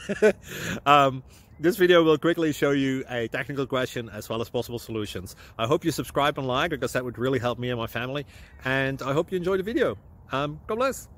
um, this video will quickly show you a technical question as well as possible solutions. I hope you subscribe and like, because that would really help me and my family. And I hope you enjoy the video. God bless.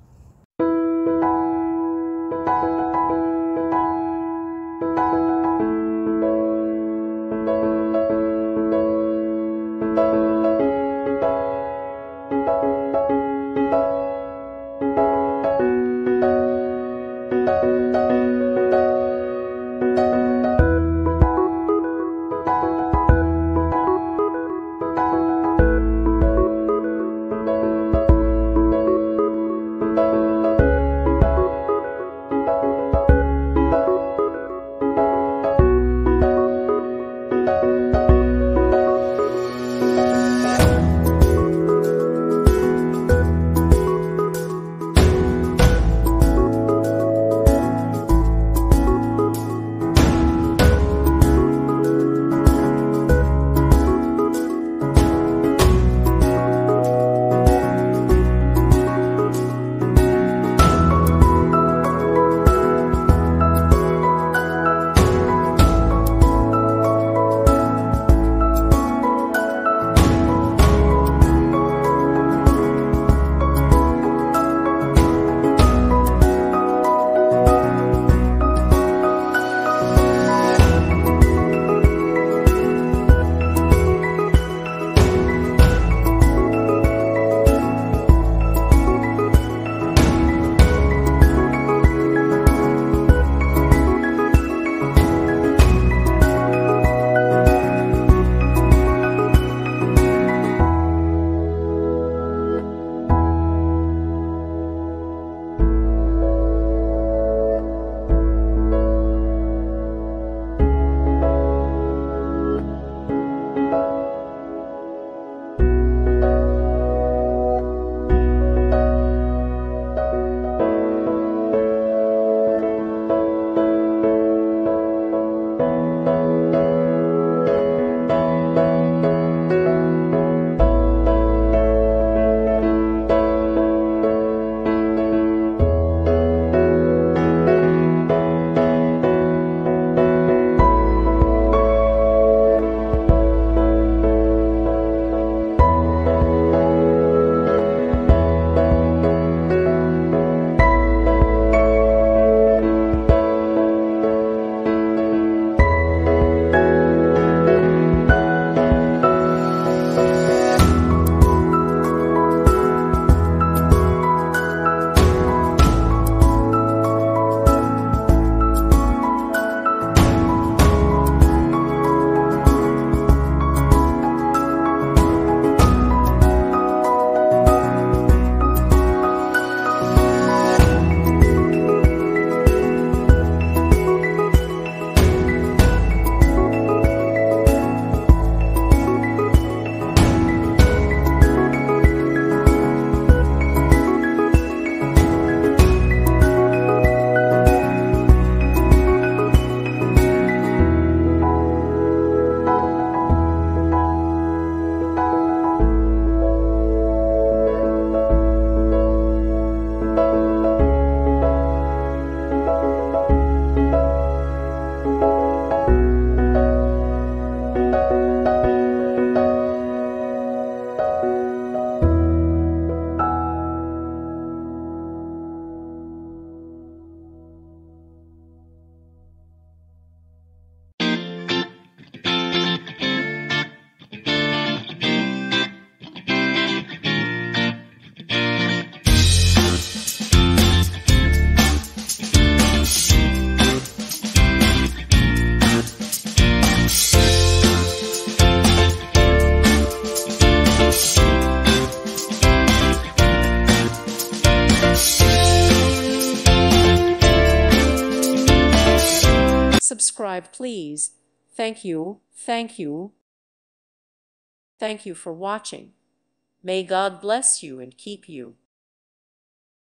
Subscribe, please. Thank you, thank you. Thank you for watching. May God bless you and keep you.